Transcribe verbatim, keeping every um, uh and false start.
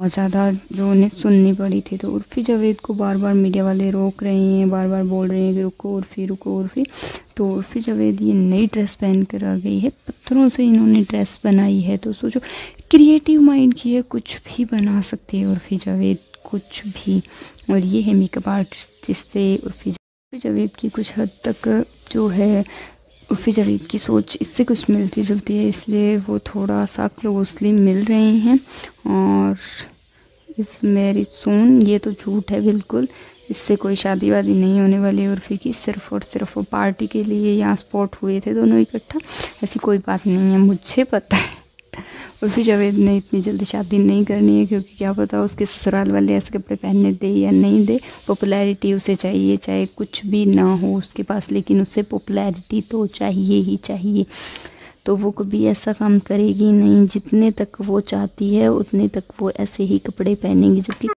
बहुत ज़्यादा जो उन्हें सुननी पड़ी थी। तो उर्फ़ी जावेद को बार बार मीडिया वाले रोक रहे हैं, बार बार बोल रहे हैं कि रुको उर्फ़ी, रुको उर्फ़ी। तो उर्फ़ी जावेद ये नई ड्रेस पहन कर आ गई है, पत्थरों से इन्होंने ड्रेस बनाई है। तो सोचो, क्रिएटिव माइंड की है, कुछ भी बना सकती है उर्फ़ी जावेद, कुछ भी। और ये है मेकअप आर्टिस्ट जिससे उर्फ़ी जावेद की कुछ हद तक जो है उर्फ़ी जावेद की सोच इससे कुछ मिलती जुलती है, इसलिए वो थोड़ा सा क्लोजली मिल रहे हैं। और इस मैरिज सून ये तो झूठ है बिल्कुल, इससे कोई शादी वादी नहीं होने वाली उर्फ़ी की, सिर्फ़ और सिर्फ वो पार्टी के लिए यहाँ स्पॉट हुए थे दोनों इकट्ठा। ऐसी कोई बात नहीं है, मुझे पता है उर्फ़ी जावेद ने इतनी जल्दी शादी नहीं करनी है, क्योंकि क्या पता उसके ससुराल वाले ऐसे कपड़े पहनने दे या नहीं दे। पॉपुलैरिटी उसे चाहिए, चाहे कुछ भी ना हो उसके पास, लेकिन उसे पॉपुलैरिटी तो चाहिए ही चाहिए। तो वो कभी ऐसा काम करेगी नहीं, जितने तक वो चाहती है उतने तक वो ऐसे ही कपड़े पहनेंगी। जबकि